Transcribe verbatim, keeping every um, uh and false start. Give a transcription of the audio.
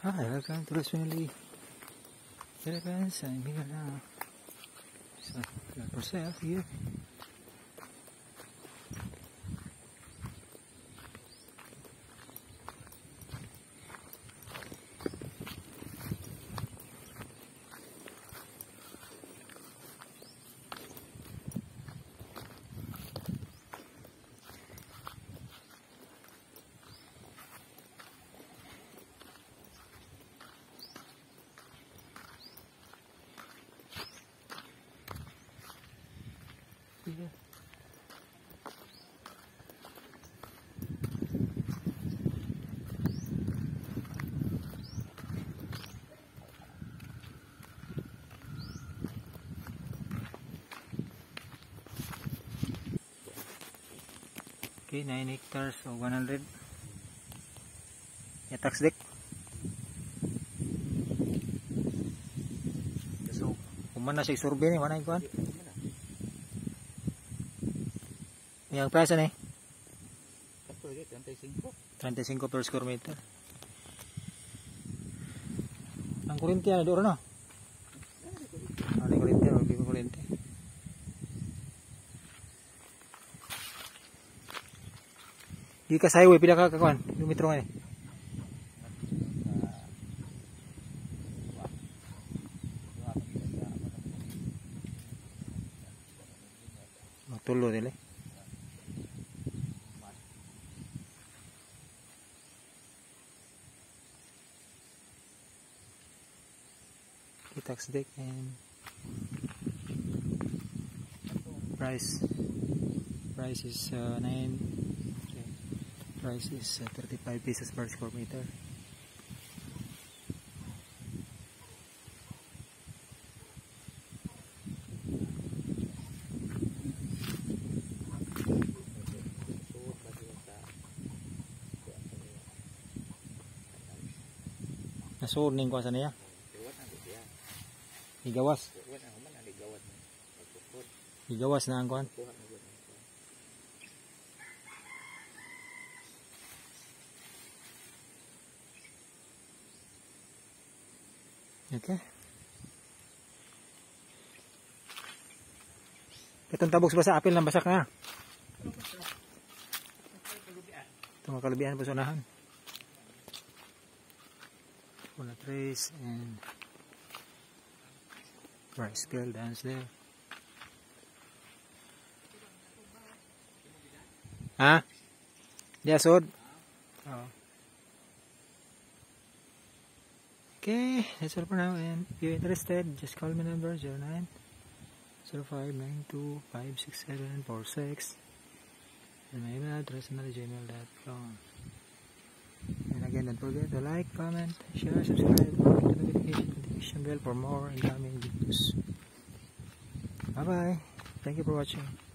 Hi, welcome to the Swinley Philippines. I'm here now. So, got for sale here. Yeah. Okay, nine hectares of one hundred. Yeah, tax deck. So, kumana siya survey ni, wala yung kuhan. Yang price ni? thirty-five per square meter. Ang kuryente na doon no? Ang kuryente, ang kuryente. Di ka sa highway pila ka kakuan, kilometro nga ni. Magtulo dili. Tax deck and price price is uh, nine okay. Price is uh, thirty-five pesos per square meter. Nasuod ning kuha sa niya. Igawas. Igawas na ang kuhan. Okay. Itong tabok sa apil ng basak na. Itong makalubian po sa unahan. Una trace and rice field dance there. Ha? Di asod? Oh. Okay, that's all for now. And if you're interested, just call my number zero nine zero five nine two five six seven four six. And my email address is gmail dot com. And again, don't forget to like, comment, share, subscribe, and hit the notification, notification bell for more incoming videos. Bye bye. Thank you for watching.